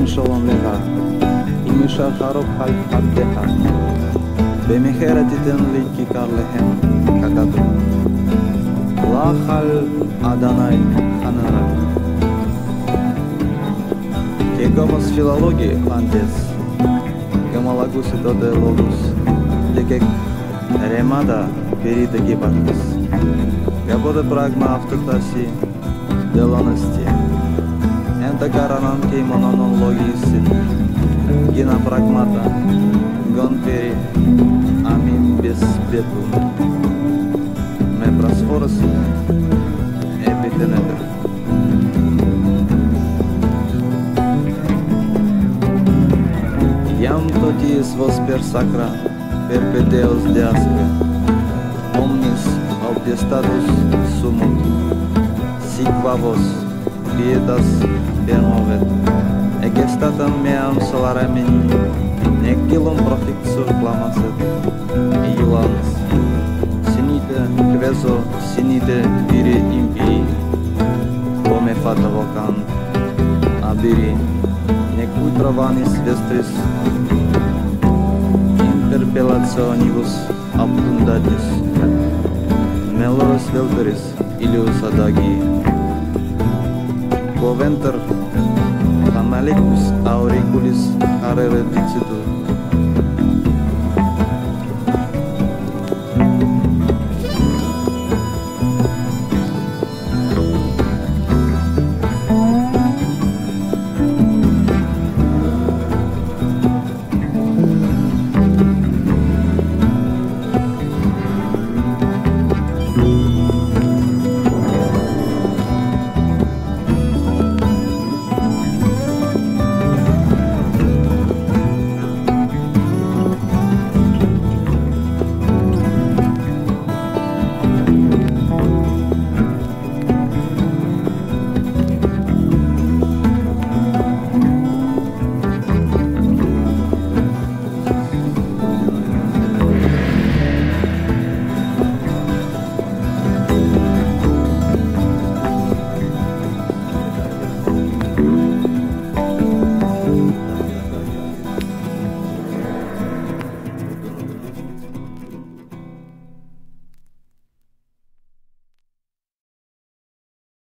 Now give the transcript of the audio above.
shalom lecha, imisha charok hal haddecha, bemecheret iten li kikar lechem kakatu, lachal Adonai hanara. Que gomos filologi antes, que malagus et ode logus, de que remada perita gibartis, gabode pragma автотаси деланости, ента каранан кей моноnologisin, gina pragmata, gon peri amin без betum, me prasforos epiteneder. Iam totiis vos per sacra perpetuos deasque, omnis obdestatus sumut, sic vos pietas permovet, egestatam meam salaramen, necilum profixur clamaset, iulanes, sinite queso sinite viri impii, come fata vocant, abiri, necui trovanis vestris, interpellationibus abundatis, meloros velteris ilius adagi, coventer analicus auriculis carere dicitur,